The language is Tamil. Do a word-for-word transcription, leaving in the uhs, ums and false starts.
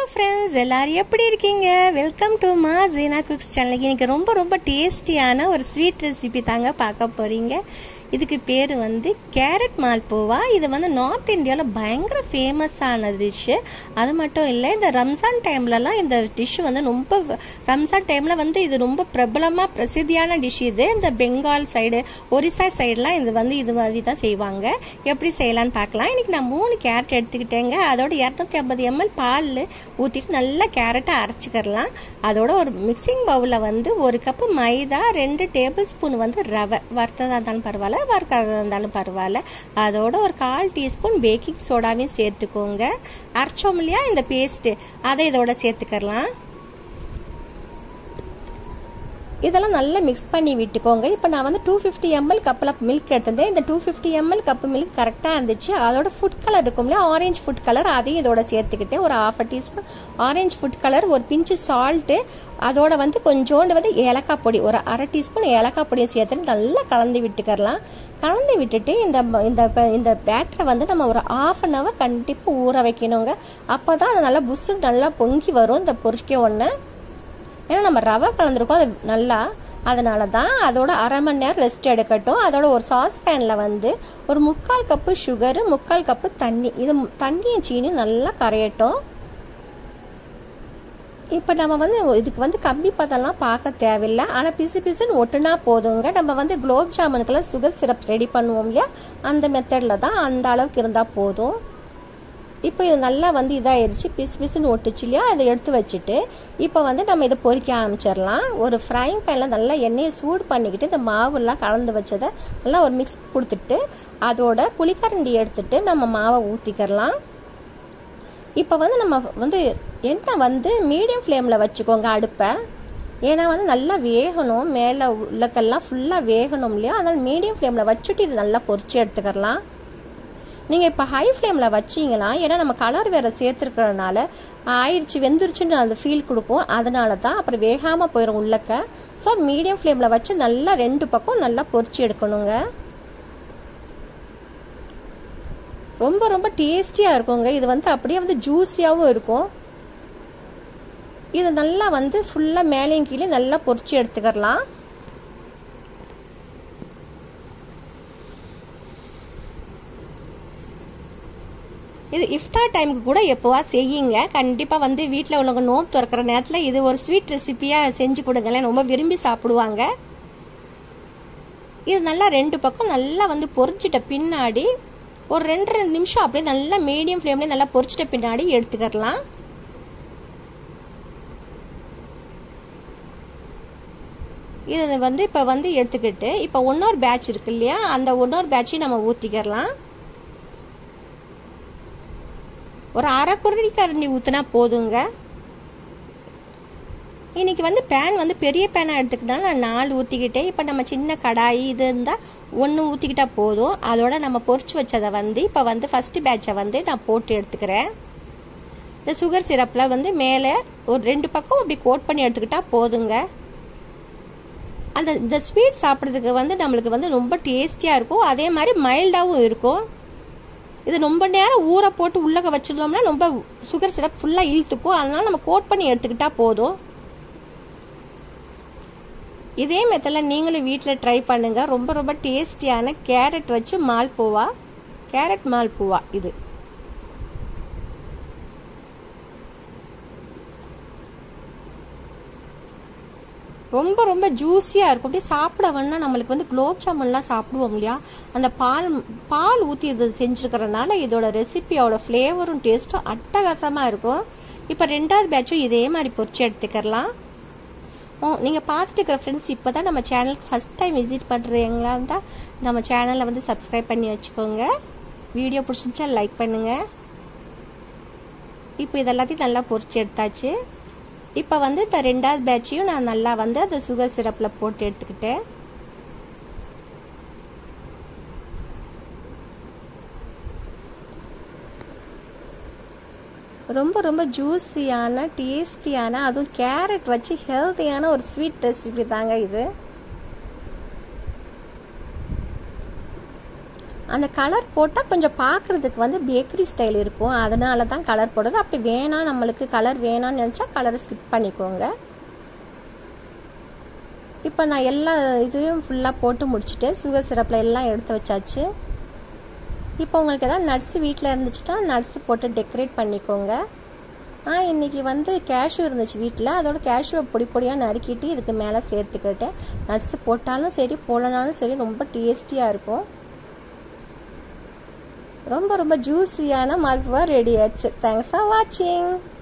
friends, எல்லாரும் எப்படி இருக்கீங்க? வெல்கம் டு மா ஜீனா குக்ஸ் சேனல். இன்னைக்கு ரொம்ப ரொம்ப டேஸ்டியான ஒரு ஸ்வீட் ரெசிபி தாங்க பார்க்க போறீங்க. இதுக்கு பேர் வந்து கேரட் மால்போவா. இது வந்து நார்த் இந்தியாவில் பயங்கர ஃபேமஸான டிஷ்ஷு. அது மட்டும் இல்லை, இந்த ரம்ஜான் டைம்லலாம் இந்த டிஷ் வந்து ரொம்ப ரம்ஜான் டைமில் வந்து இது ரொம்ப பிரபலமாக பிரசித்தியான டிஷ். இது இந்த பெங்கால் சைடு, ஒரிசா சைடெலாம் இது வந்து இது மாதிரி தான் செய்வாங்க. எப்படி செய்யலான்னு பார்க்கலாம். இன்றைக்கி நான் மூணு கேரட் எடுத்துக்கிட்டேங்க. அதோட இரநூத்தி ஐம்பது எம்எல் பால் ஊற்றிட்டு நல்லா கேரட்டை அரைச்சிக்கிறலாம். அதோட ஒரு மிக்சிங் பவுலில் வந்து ஒரு கப்பு மைதா, ரெண்டு டேபிள் ஸ்பூன் வந்து ரவை, வறுத்ததாக இருந்தாலும் பரவாயில்ல, வறுக்காததாக இருந்தாலும் பரவாயில்ல. அதோட ஒரு கால் டீஸ்பூன் பேக்கிங் சோடாவையும் சேர்த்துக்கோங்க. அரைச்சோம் இல்லையா இந்த பேஸ்ட்டு, அதை இதோட சேர்த்துக்கலாம். இதெல்லாம் நல்லா மிக்ஸ் பண்ணி விட்டுக்கோங்க. இப்போ நான் வந்து டூ ஃபிஃப்டி எம்எல் கப்பில் மில்க் எடுத்திருந்தேன். இந்த two fifty ml cup milk கரெக்டாக இருந்துச்சு. அதோட ஃபுட் கலர் இருக்கும் இல்லையா, ஆரஞ்சு ஃபுட் கலர், அதையும் இதோட சேர்த்துக்கிட்டேன். ஒரு half teaspoon orange food colour, ஒரு பிஞ்சு சால்ட்டு, அதோட வந்து கொஞ்சோண்டு வந்து ஏலக்காய் பொடி, ஒரு அரை டீஸ்பூன் ஏலக்காய் பொடியை சேர்த்துட்டு நல்லா கலந்து விட்டுக்கலாம். கலந்து விட்டுட்டு இந்த இந்த இந்த பேட்டரை வந்து நம்ம ஒரு ஆஃப் அன் ஹவர் கண்டிப்பாக ஊற வைக்கணுங்க. அப்போ தான் அது நல்லா புஷ்ஷு நல்லா பொங்கி வரும் இந்த பொரிக்க ஒன்று. ஏன்னா நம்ம ரவை கலந்துருக்கோம் அது நல்லா, அதனால தான். அதோட அரை மணி நேரம் ரெஸ்ட் எடுக்கட்டும். அதோட ஒரு சாஸ் பேனில் வந்து ஒரு முக்கால் கப்பு சுகரு, முக்கால் கப்பு தண்ணி, இது தண்ணியும் சீனியும் நல்லா கரையட்டும். இப்போ நம்ம வந்து இதுக்கு வந்து கம்பி பதம்லாம் பார்க்க தேவையில்லை, ஆனால் பிசு பிசுன்னு ஒட்டுனா போதுங்க. நம்ம வந்து குலோப் ஜாமுனுக்கெல்லாம் சுகர் சிரப் ரெடி பண்ணுவோம் இல்லையா, அந்த மெத்தடில் தான், அந்த அளவுக்கு இருந்தால் போதும். இப்போ இது நல்லா வந்து இதாகிடுச்சு, பிசு பிசுன்னு ஒட்டுச்சு இல்லையா, அதை எடுத்து வச்சுட்டு இப்போ வந்து நம்ம இதை பொரிக்க ஆரம்பிச்சிடலாம். ஒரு ஃப்ரைங் பேனில் நல்லா எண்ணெயை சூடு பண்ணிக்கிட்டு இந்த மாவுலாம் கலந்து வச்சதை நல்லா ஒரு மிக்ஸ் கொடுத்துட்டு அதோட புளிக்கரண்டி எடுத்துட்டு நம்ம மாவை ஊற்றிக்கிறலாம். இப்போ வந்து நம்ம வந்து எண்ணெய் வந்து மீடியம் ஃப்ளேமில் வச்சுக்கோங்க அடுப்பை. ஏன்னா வந்து நல்லா வேகணும், மேலே உள்ளக்கெல்லாம் ஃபுல்லாக வேகணும் இல்லையா, அதனால் மீடியம் ஃப்ளேமில் வச்சுட்டு இது நல்லா பொரிச்சு எடுத்துக்கிறலாம். நீங்கள் இப்போ ஹை ஃப்ளேமில் வச்சிங்கன்னா, ஏன்னா நம்ம கலர் வேறு சேர்த்துருக்கிறதுனால ஆயிடுச்சு வெந்துருச்சுன்னு அந்த ஃபீல் கொடுக்கும், அதனால தான் அப்புறம் வேகாமல் போயிடும் உள்ளக்க. ஸோ மீடியம் ஃப்ளேமில் வச்சு நல்லா ரெண்டு பக்கம் நல்லா பொரிச்சு எடுக்கணுங்க. ரொம்ப ரொம்ப டேஸ்டியாக இருக்குங்க. இது வந்து அப்படியே வந்து ஜூஸியாகவும் இருக்கும். இது நல்லா வந்து ஃபுல்லாக மேலேயும் கீழே நல்லா பொரிச்சு எடுத்துக்கலாம். இது இஃப்தார் டைமுக்கு கூட எப்போவா செய்யுங்க. கண்டிப்பாக வந்து வீட்டில் உள்ளவங்க நோம்பு திறக்கிற நேரத்தில் இது ஒரு ஸ்வீட் ரெசிப்பியாக செஞ்சு கொடுங்களேன், ரொம்ப விரும்பி சாப்பிடுவாங்க. இது நல்லா ரெண்டு பக்கம் நல்லா வந்து பொரிச்சிட்ட பின்னாடி ஒரு ரெண்டு ரெண்டு நிமிஷம் அப்படியே நல்லா மீடியம் ஃப்ளேம்லேயே நல்லா பொரிச்சிட்ட பின்னாடி எடுத்துக்கலாம். இது வந்து இப்போ வந்து எடுத்துக்கிட்டு இப்போ ஒன்னொரு பேட்ச் இருக்கு இல்லையா, அந்த ஒன்னொரு பேட்சையும் நம்ம ஊற்றிக்கலாம். ஒரு அரை குருடி கரண்டி ஊற்றினா போதுங்க. இன்றைக்கி வந்து பேன் வந்து பெரிய பேனாக எடுத்துக்கிட்டாலும் நான் நாலு ஊற்றிக்கிட்டேன். இப்போ நம்ம சின்ன கடாய் இது இருந்தால் ஒன்று ஊற்றிக்கிட்டா போதும். அதோட நம்ம பொரிச்சு வச்சதை வந்து இப்போ வந்து ஃபஸ்ட்டு பேட்சை வந்து நான் போட்டு எடுத்துக்கிறேன். இந்த சுகர் சிரப்பில் வந்து மேலே ஒரு ரெண்டு பக்கம் அப்படி கோட் பண்ணி எடுத்துக்கிட்டா போதுங்க. அந்த இந்த ஸ்வீட் சாப்பிட்றதுக்கு வந்து நம்மளுக்கு வந்து ரொம்ப டேஸ்டியாக இருக்கும், அதே மாதிரி மைல்டாகவும் இருக்கும். இது ரொம்ப நேரம் ஊற போட்டு உள்ளக வச்சிருந்தோம்னா ரொம்ப சுகர் சிரப் ஃபுல்லாக இழுத்துக்கும், அதனால நம்ம கோட் பண்ணி எடுத்துக்கிட்டா போதும். இதே மெத்தடில் நீங்களும் வீட்டில் ட்ரை பண்ணுங்கள். ரொம்ப ரொம்ப டேஸ்டியான கேரட் வச்சு மால்போவா, கேரட் மால்போவா இது. ரொம்ப ரொம்ப ஜூஸியாக இருக்கும். அப்படியே சாப்பிட வேணா நம்மளுக்கு வந்து குலோப் ஜாமுன்லாம் சாப்பிடுவோம் இல்லையா, அந்த பால் பால் ஊற்றி இது செஞ்சுருக்கிறதுனால இதோட ரெசிபியோட ஃப்ளேவரும் டேஸ்ட்டும் அட்டகாசமாக இருக்கும். இப்போ ரெண்டாவது பேட்சும் இதே மாதிரி பொரிச்சு எடுத்துக்கலாம். ஓ, நீங்கள் பார்த்துட்டு இருக்கிற ஃப்ரெண்ட்ஸ் இப்போ தான் நம்ம சேனலுக்கு ஃபஸ்ட் டைம் விசிட் பண்ணுறீங்களா இருந்தால் நம்ம சேனலை வந்து சப்ஸ்கிரைப் பண்ணி வச்சுக்கோங்க. வீடியோ பிடிச்சிருந்தா லைக் பண்ணுங்கள். இப்போ இதெல்லாத்தையும் நல்லா பொரிச்சு எடுத்தாச்சு. இப்போ வந்து இந்த ரெண்டாவது பேட்சையும் நான் நல்லா வந்து அந்த சுகர் சிரப்பில் போட்டு எடுத்துக்கிட்டேன். ரொம்ப ரொம்ப ஜூஸியான டேஸ்டியான, அதுவும் கேரட் வச்சு ஹெல்த்தியான ஒரு ஸ்வீட் ரெசிபி தாங்க இது. அந்த கலர் போட்டால் கொஞ்சம் பார்க்குறதுக்கு வந்து பேக்கரி ஸ்டைல் இருக்கும், அதனால தான் கலர் போடுறது. அப்படி வேணாம், நம்மளுக்கு கலர் வேணான்னு நினச்சா கலரை ஸ்கிப் பண்ணிக்கோங்க. இப்போ நான் எல்லா இதுவும் ஃபுல்லாக போட்டு முடிச்சுட்டேன். சுகர் சிரப்பில் எல்லாம் எடுத்து வச்சாச்சு. இப்போ உங்களுக்கு எதாவது நட்ஸ் வீட்டில் இருந்துச்சுன்னா நட்ஸ் போட்டு டெக்கரேட் பண்ணிக்கோங்க. நான் இன்றைக்கி வந்து கேஷ்யூ இருந்துச்சு வீட்டில், அதோட கேஷ்யூவை பொடி பொடியாக நறுக்கிட்டு இதுக்கு மேலே சேர்த்துக்கிட்டேன். நட்ஸ் போட்டாலும் சரி போடலனாலும் சரி ரொம்ப டேஸ்டியாக இருக்கும். ரொம்ப ரொம்ப ஜூஸியான மல்புவா ரெடி ஆச்சு. தேங்க்ஸ் ஃபார் வாட்சிங்.